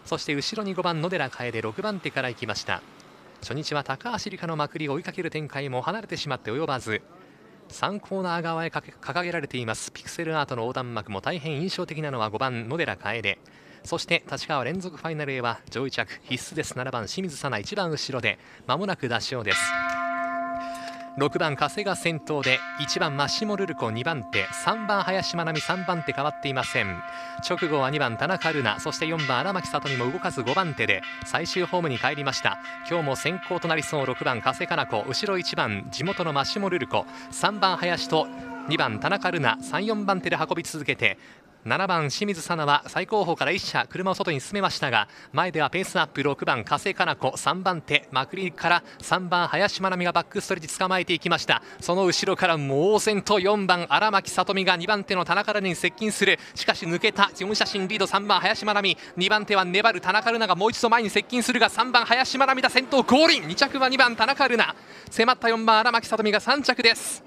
そして後ろに5番野寺楓、6番手から行きました。初日は高橋理香のまくりを追いかける展開も離れてしまって及ばず、3コーナー側へ掲げられていますピクセルアートの横断幕も大変印象的なのは5番野寺楓、そして立川連続ファイナルへは上位着必須です。7番清水さな、1番後ろで間もなく出しようです。6番加瀬が先頭で、1番マッシモルルコ2番手、3番林真奈美3番手変わっていません。直後は2番田中瑠奈、そして4番荒牧聡美も動かず5番手で最終ホームに帰りました。今日も先行となりそう6番加瀬かな子、後ろ1番地元のマッシモルルコ、3番林と2番田中瑠奈、3、4番手で運び続けて、7番清水さなは最後方から1車車を外に進めましたが、前ではペースアップ6番加瀬かな子、3番手まくりから3番林真奈美がバックストレッチ捕まえていきました。その後ろから猛然と4番荒牧聡美が2番手の田中瑠奈に接近する。しかし抜けた4写真リード3番林真奈美、2番手は粘る田中瑠奈がもう一度前に接近するが、3番林真奈美だ先頭合輪、2着は2番田中瑠奈、迫った4番荒牧聡美が3着です。